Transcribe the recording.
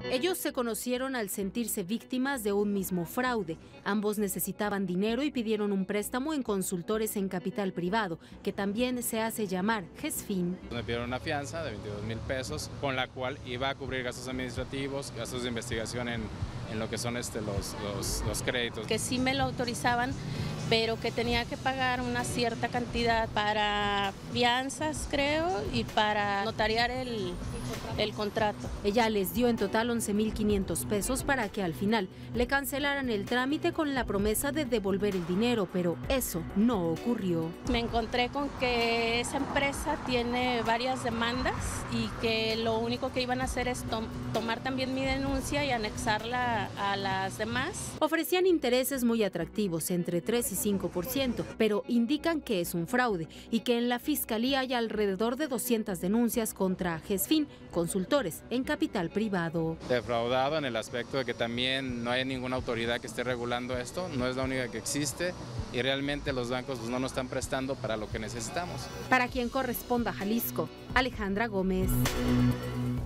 Ellos se conocieron al sentirse víctimas de un mismo fraude. Ambos necesitaban dinero y pidieron un préstamo en Consultores en Capital Privado, que también se hace llamar GESFIN. Me pidieron una fianza de 22,000 pesos, con la cual iba a cubrir gastos administrativos, gastos de investigación en lo que son los créditos. Que sí me lo autorizaban, pero que tenía que pagar una cierta cantidad para fianzas, creo, y para notariar el contrato. Ella les dio en total 11,500 pesos para que al final le cancelaran el trámite con la promesa de devolver el dinero, pero eso no ocurrió. Me encontré con que esa empresa tiene varias demandas y que lo único que iban a hacer es tomar también mi denuncia y anexarla a las demás. Ofrecían intereses muy atractivos, entre 3 y 5%, pero indican que es un fraude y que en la Fiscalía hay alrededor de 200 denuncias contra GESFIN, Consultores en Capital Privado. Defraudado en el aspecto de que también no hay ninguna autoridad que esté regulando esto, no es la única que existe y realmente los bancos no nos están prestando para lo que necesitamos. Para quien corresponda a Jalisco, Alejandra Gómez.